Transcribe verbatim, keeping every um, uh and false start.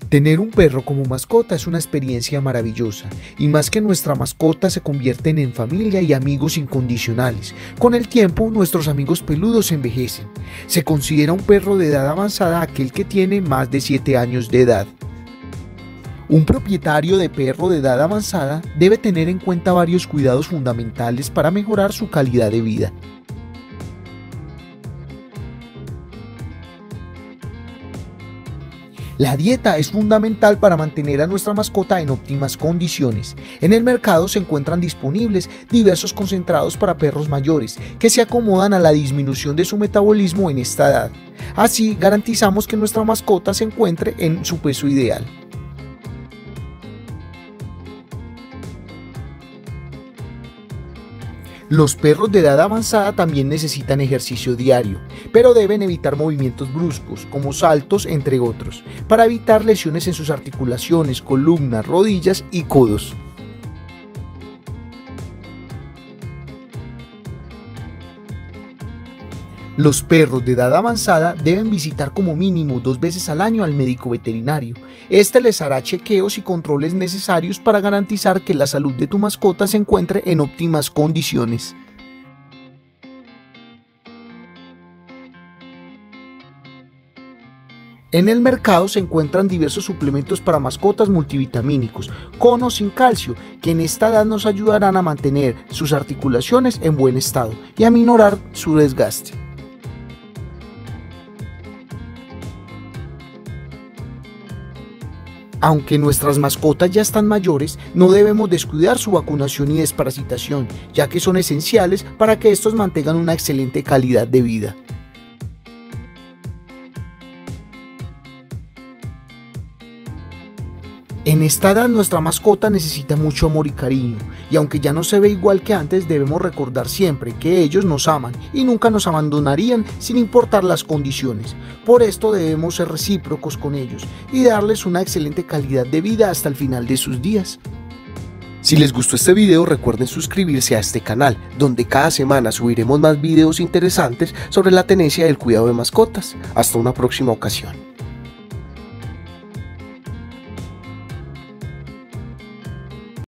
Tener un perro como mascota es una experiencia maravillosa, y más que nuestra mascota se convierten en familia y amigos incondicionales. Con el tiempo, nuestros amigos peludos envejecen. Se considera un perro de edad avanzada aquel que tiene más de siete años de edad. Un propietario de perro de edad avanzada debe tener en cuenta varios cuidados fundamentales para mejorar su calidad de vida. La dieta es fundamental para mantener a nuestra mascota en óptimas condiciones. En el mercado se encuentran disponibles diversos concentrados para perros mayores que se acomodan a la disminución de su metabolismo en esta edad. Así garantizamos que nuestra mascota se encuentre en su peso ideal. Los perros de edad avanzada también necesitan ejercicio diario, pero deben evitar movimientos bruscos, como saltos, entre otros, para evitar lesiones en sus articulaciones, columnas, rodillas y codos. Los perros de edad avanzada deben visitar como mínimo dos veces al año al médico veterinario. Este les hará chequeos y controles necesarios para garantizar que la salud de tu mascota se encuentre en óptimas condiciones. En el mercado se encuentran diversos suplementos para mascotas multivitamínicos, con o sin calcio, que en esta edad nos ayudarán a mantener sus articulaciones en buen estado y a minorar su desgaste. Aunque nuestras mascotas ya están mayores, no debemos descuidar su vacunación y desparasitación, ya que son esenciales para que estos mantengan una excelente calidad de vida. En esta edad nuestra mascota necesita mucho amor y cariño, y aunque ya no se ve igual que antes, debemos recordar siempre que ellos nos aman y nunca nos abandonarían sin importar las condiciones. Por esto debemos ser recíprocos con ellos y darles una excelente calidad de vida hasta el final de sus días. Si les gustó este video, recuerden suscribirse a este canal, donde cada semana subiremos más videos interesantes sobre la tenencia y el cuidado de mascotas. Hasta una próxima ocasión.